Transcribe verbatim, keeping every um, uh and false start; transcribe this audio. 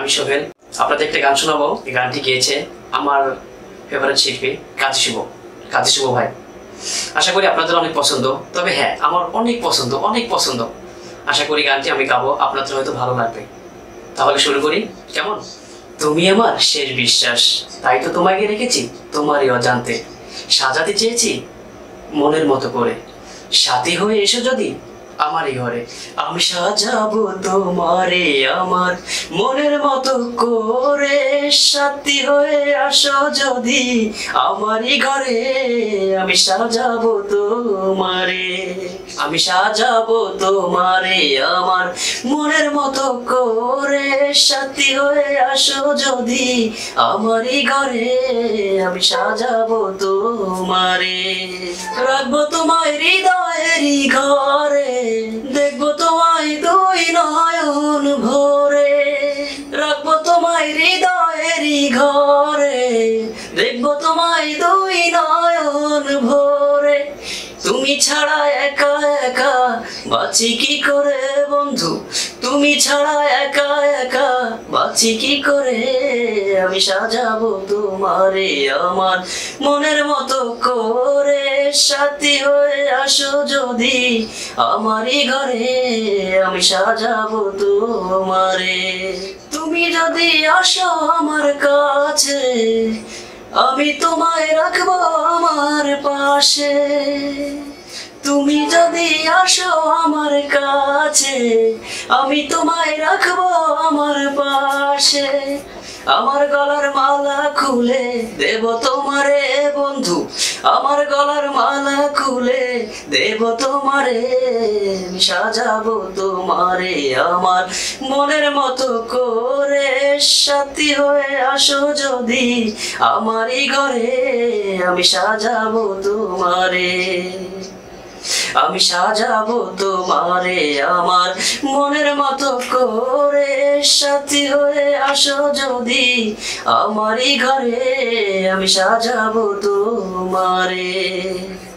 আমি সোহেল, আপনাদের একটা গান শোনাবো। এই গানটি গেয়েছে আমার ফেভারিট শিল্পী কাজী শুভ কাজী শুভ ভাই। আশা করি আপনাদের অনেক পছন্দ, তবে হ্যাঁ আমার অনেক পছন্দ অনেক পছন্দ। আশা করি গানটি আমি গাবো, আপনাদের হয়তো ভালো লাগবে। তাহলে শুরু করি। কেমন? তুমি আমার শেষ বিশ্বাস, তাই তো তোমাকে রেখেছি তোমারই অজান্তে, সাজাতে চেয়েছি মনের মতো করে, সাথী হয়ে এসো যদি আমারই ঘরে, আমি সাজাবো তোমারে আমার মনের মতো করে, সাথী হয়ে আসো যদি আমারই ঘরে, আমি সাজাবো তোমারে, আমি সাজাবো তোমারে আমার মনের মতো করে, সাথী হয়ে আসো যদি আমারই ঘরে, আমি সাজাবো তোমারে, রাখবো তোমায় হৃদয়েরই ঘরে, দেখবো তোমায় দুই নয়ন ভরে, রাখবো তোমায় হৃদয়েরই ঘরে, দেখবো তোমায় দুই নয়ন ভরে, তুমি ছাড়া একা একা বাঁচি কি করে বন্ধু, তুমি ছাড়া একা একা বাঁচি কি করে, আমি সাজাবো তোমারে আমার মনের মতো করে, সাথী হয়ে আসো যদি আমারই ঘরে, আমি সাজাবো তোমারে, তুমি যদি আসো আমার কাছে, আমি তোমায় রাখবো আমার পাশে, তুমি যদি আসো আমার কাছে, আমি তোমায় রাখবো আমার পাশে, আমার গলার মালা খুলে দেব তোমারে বন্ধু, আমার গলার মালা খুলে দেব তোমারে, সাজাবো তোমারে আমার মনের মতো করে, সাথী হয়ে আসো যদি আমারই ঘরে, আমি সাজাবো তোমারে, আমি সাজাবো তোমারে আমার মনের মতো করে, সাথী হয়ে আসো যদি আমারই ঘরে, আমি সাজাবো তোমারে।